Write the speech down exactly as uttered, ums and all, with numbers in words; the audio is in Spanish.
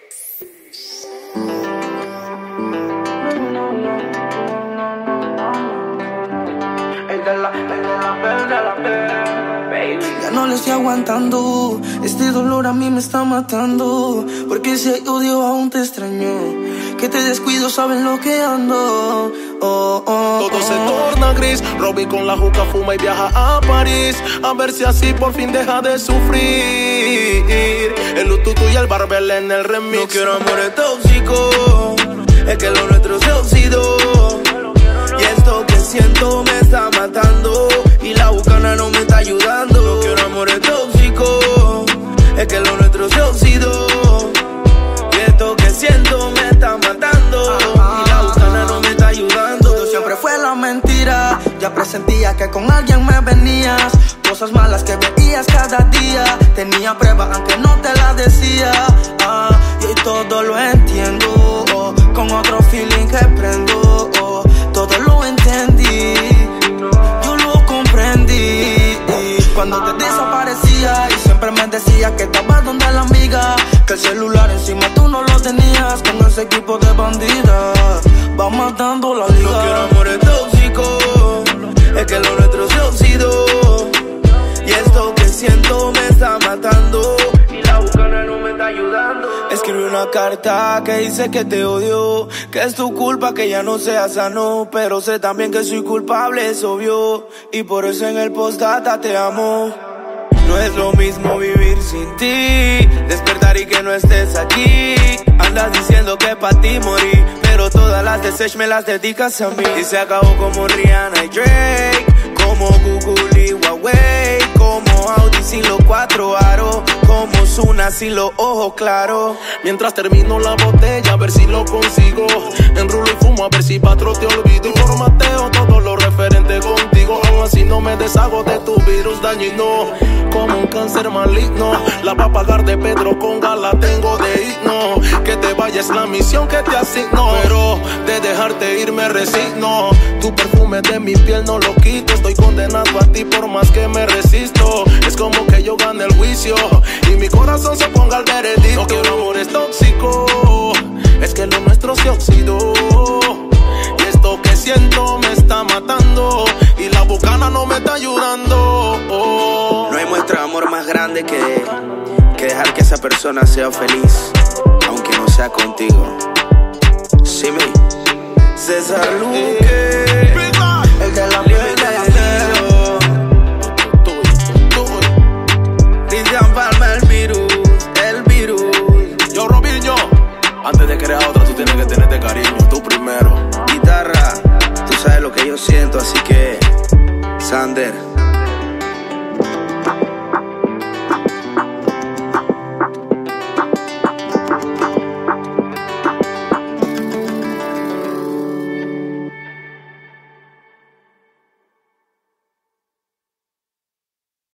Ya no le estoy aguantando, este dolor a mí me está matando. Porque si hay odio aún te extraño, que te descuido, saben lo que ando. Oh, oh, Todo oh. se torna gris, Robbie con la juca fuma y viaja a París, a ver si así por fin deja de sufrir. El Ututu y el Barbel en el remix. No quiero amores tóxicos, es que lo nuestro se oxidó. Y esto que siento me está matando, y la bucana no me está ayudando. No quiero amores tóxicos, es que lo nuestro se oxidó. Y esto que siento me está matando, y la bucana no me está ayudando. Todo siempre fue la mentira, ya presentía que con alguien me venías. Cosas malas que veías cada día, tenía pruebas aunque no te las decía. Ah, y hoy todo lo entiendo, oh, con otro feeling que prendo, oh, todo lo entendí, yo lo comprendí. Cuando te desaparecía y siempre me decía que estabas donde la amiga, que el celular encima tú no lo tenías, con ese equipo de bandidas va matando la liga. No quiero amores tóxicos, es que lo nuestro se oxidó. Y esto que siento me está matando, y la bucana no me está ayudando. Escribí una carta que dice que te odio, que es tu culpa que ya no seas sano, pero sé también que soy culpable, es obvio, y por eso en el postdata te amo. No es lo mismo vivir sin ti, despertar y que no estés aquí. Andas diciendo que pa' ti morí, pero todas las de Sech me las dedicas a mí. Y se acabó como Rihanna y Drake, como Google y Huawei, como Audi sin los cuatro aros, como Zuna sin los ojos claros. Mientras termino la botella, a ver si lo consigo. Enrulo y fumo, a ver si patro te olvido. Y formateo todo lo referente contigo. Aún así no me deshago de tu virus dañino, como un cáncer maligno. La va a pagar de Pedro con gala tengo de himno. Que te vayas la misión que te asigno, pero de dejarte ir me resigno. Tu perfume de mi piel no lo quito, estoy condenado a ti por más que me resisto. Es como que yo gane el juicio y mi corazón se ponga al veredicto. No quiero amores tóxicos, es que lo nuestro se oxidó. Y esto que siento me está matando, y la bucana no me está ayudando. Oh. No hay muestra de amor más grande que, que dejar que esa persona sea feliz, aunque no sea contigo. Sí, mi César Luque, el de la piel de la Cristian Palma, el virus, el virus. Yo, Robinho, antes de crear otra, tú tienes que tenerte cariño, tú primero. Guitarra, tú sabes lo que yo siento, así que Sander.